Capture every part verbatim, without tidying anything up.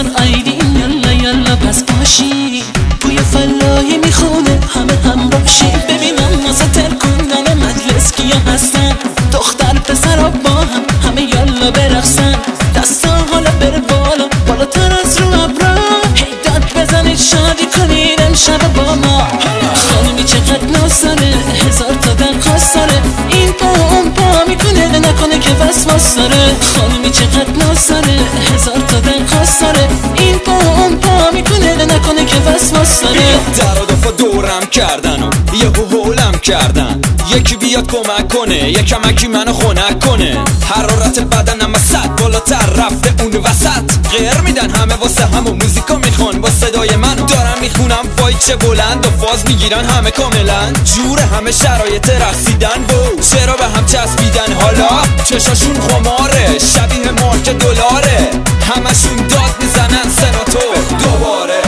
من آیدین یلا یلا پس باشی بوی فلاحی میخونه همه هم باشی ببینم واسه ترکوندن مجلس کیا هستن دختر پسر با هم همه یلا برقصن دستا حالا بره بالا بالاتر از رو ابرا هی داد بزنید شادی کنید امشب با ما خانمی چقدر ناسره هزار تا درخواست داره این پا اون پا میکنه نکنه که وسواس داره خانمی چقدر ناسره هزار تا درخواست داره این پا اون پا میکنه نکنه که وسواس داره در و دفعه دورم کردن و یه هولم کردن یکی بیاد کمک کنه یه کمکی منو خنک کنه حرارت بدنم از صد بالاتر رفته اون وسط غیر میدن همه واسه همون موزیکا میخوان با صدای منو دارم میخونم وای چه بلند و فاز میگیرن همه کاملا جور همه شرایط رقصیدن و چرا به هم چسبیدن حالا چشاشون خماره شبیه مارک دلاره همشون داد میزنن سناتور دوباره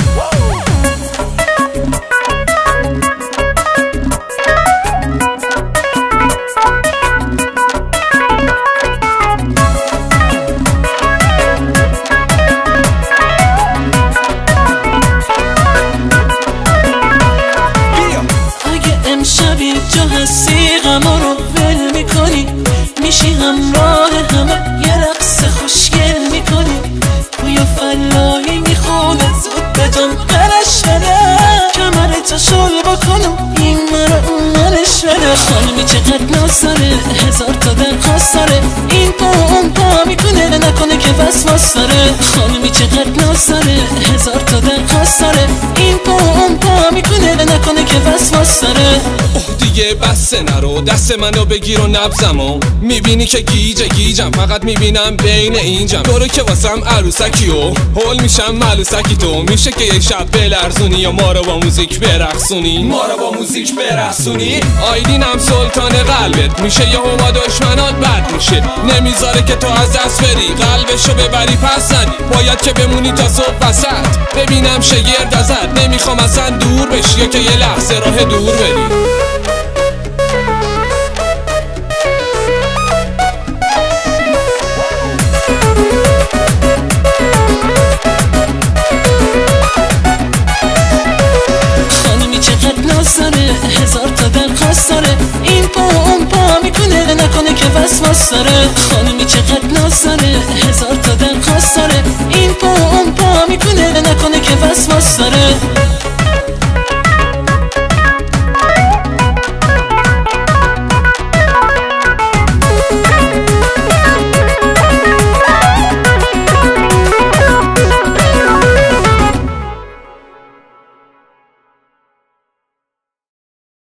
امشب اینجا هستی غما رو ول میکنی میشی همراه همه یه رقص خوشگل میکنی بوی فلاحی میخونه زود به جان قرش بده کمرتو شل بکنم این مرا اون مرش بده خانمی چقدر ناسره هزار تا درخواست داره این پا اون پا میکنه نکنه که وسواس داره خانمی چقدر ناسره هزار تا درخواست داره این پا اون پا میکنه نکنه که وسواس داره اوه دیگه بسه نرو دست منو بگیر و نبزمو میبینی که گیجه گیجم فقط میبینم بین اینجم تو رو که واسم عروسکی و هول میشم ملوسکی تو میشه که یه شب بلرزونی یا ما رو با موزیک برقصونی ما رو با موزیک برقصونی آیدینم سلطان قلبت میشه یه با دشمنات بد میشه نمیذاره که تو از دست بری قلبشو ببری پس ندی باید که بمونی تا صبح وسط ببینم شگرد ازت نمیخوام اصلا دور بشی یا که یه لحظه راه دور بری ناسره هزار تا درخواست داره این پا اون پا میکنه نکنه که وسواس داره خانمی چقدر ناسره هزار تا درخواست داره این پا اون پا میکنه نکنه که وسواس داره